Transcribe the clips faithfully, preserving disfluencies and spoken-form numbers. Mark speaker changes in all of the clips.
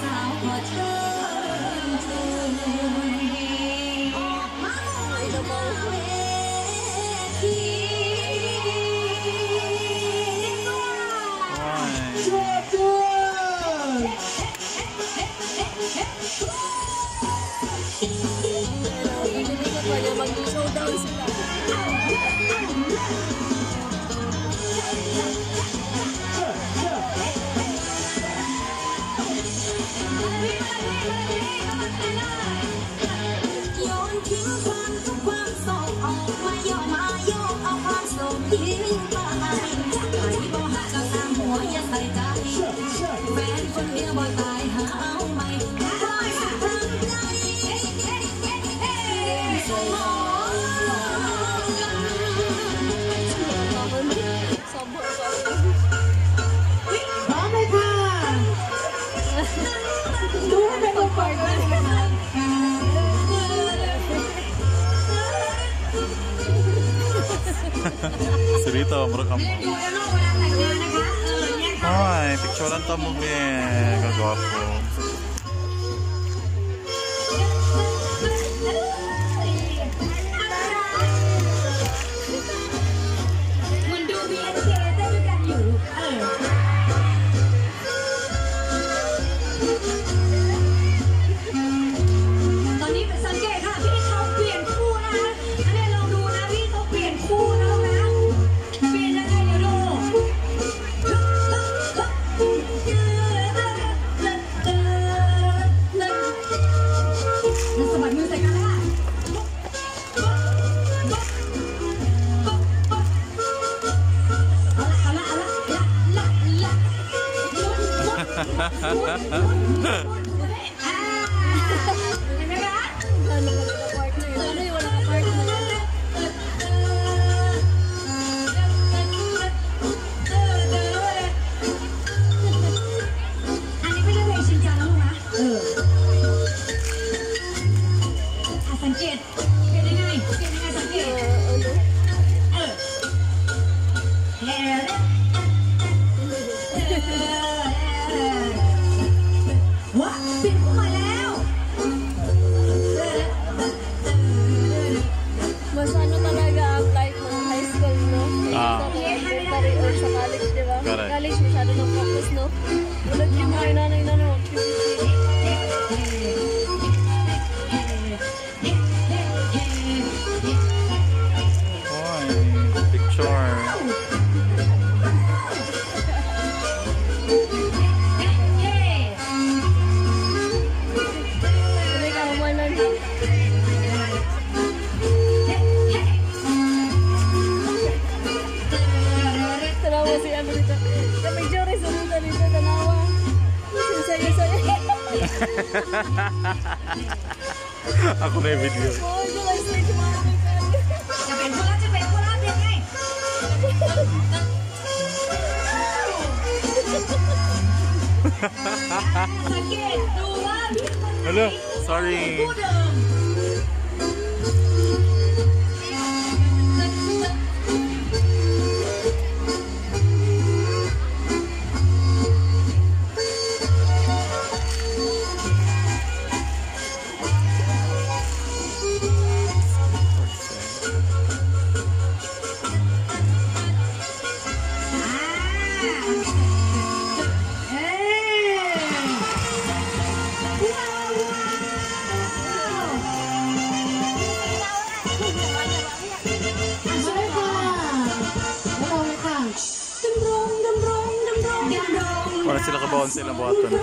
Speaker 1: สาวขอเชิญชวนออกมาลอยเวทีช่วยด้วย
Speaker 2: Kaya mag-showdown sila.
Speaker 1: Yunทิ้งความทุกความโศกออกมาย่อมาโยกเอาความโศกทิ้งไปใครบ่หักก็ตามหัวอย่าใส่ใจแฟนคนเดียวบ่ตายหาเอาใหม่คอยสักครั้งใจพร้อมเลยค่ะดูให้เป็นคนปล่อยเลย
Speaker 3: Cerita merekam. Hai, picturean tamu gue kagak aku. Aku nih video.
Speaker 2: Oh, jelas nih cuma
Speaker 1: Cepet bola, cepet bola, biar nih. Sakit, dua.
Speaker 3: Halo, sorry. Para sila kabawan sila buhatan.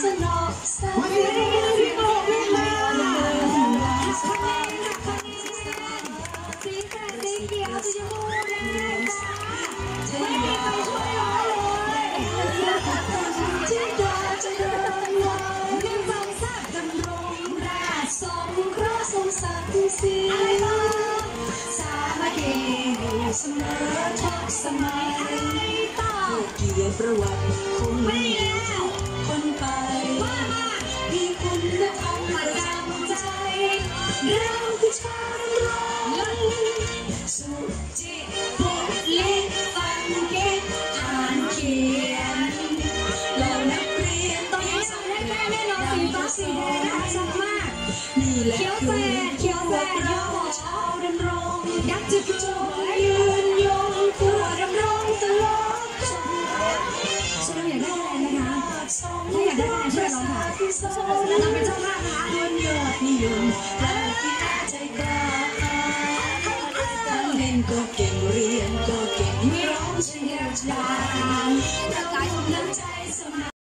Speaker 1: ประวัติคงไม่แล้วคนไปมีคุณธรรมประจำใจเราคือชาวร้อนสุจิตบุเล็กฟังเก็ตอ่านเขียนเรานักเรียนต้องสำเร็จแน่นอนฟ้าสีแดงน่ารักมากนี่แหละคือเขียวแซ่เราชาวดำรงยักษ์จะจงยืนยงผู้ดำรงตลอดชาติฉันอยากได้คะแนนนะคะถ้าอยากได้คะแนนช่วยร้องค่ะเราเป็นเจ้าภาพนะคะคนยอดนิยมแต่ที่ใจกล้าการเล่นก็เก่งเรียนก็เก่งร้องเชียร์ชา